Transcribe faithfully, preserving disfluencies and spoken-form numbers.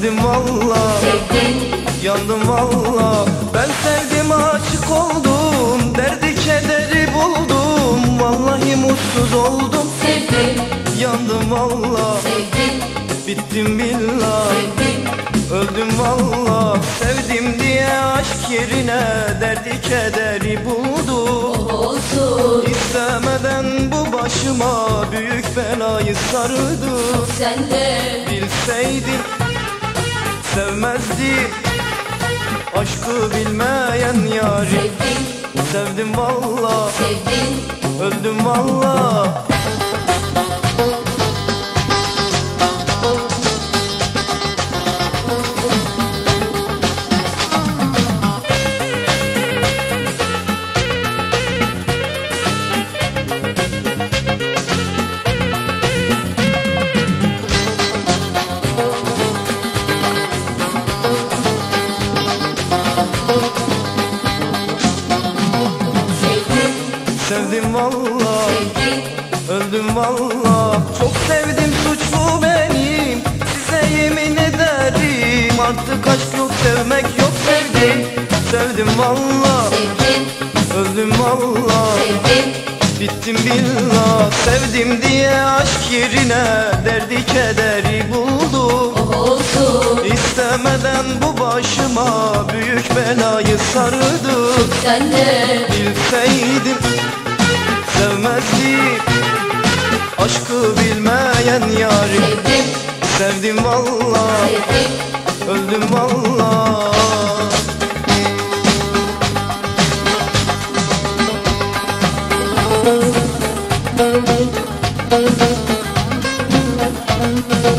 Sevdim valla, sevdim, yandım valla. Ben sevdim, aşık oldum, derdi kederi buldum. Vallahi mutsuz oldum, sevdim, yandım valla. sevdim, Bittim billah, sevdim, öldüm valla. Sevdim diye aşk yerine derdi kederi buldum. olsun. İstemeden bu başıma büyük belayı sardı. Sen de Bilseydim sevmezdim aşkı bilmeyen yari. sevdim, Sevdim valla, sevdim, öldüm valla. Sevdim valla, sevdim, öldüm valla. Çok sevdim, suçlu benim, size yemin ederim. Artık aşk yok, sevmek yok, sevdim. Sevdim valla, sevdim, öldüm valla. sevdim, Bittim billah, sevdim diye aşk yerine derdi kederi buldum. olsun. İstemeden bu başıma büyük belayı sardı. Sen de Bilseydim sevmezdim aşkı bilmeyen yari. sevdim, Sevdim valla, sevdim, öldüm valla. sevdim.